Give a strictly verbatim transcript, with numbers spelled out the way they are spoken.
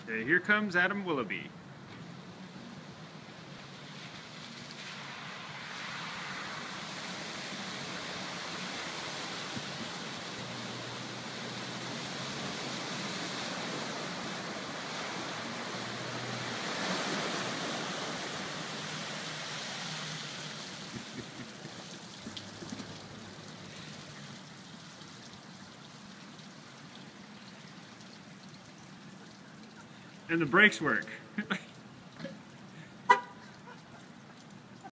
Okay, here comes Adam Willoughby. And the brakes work.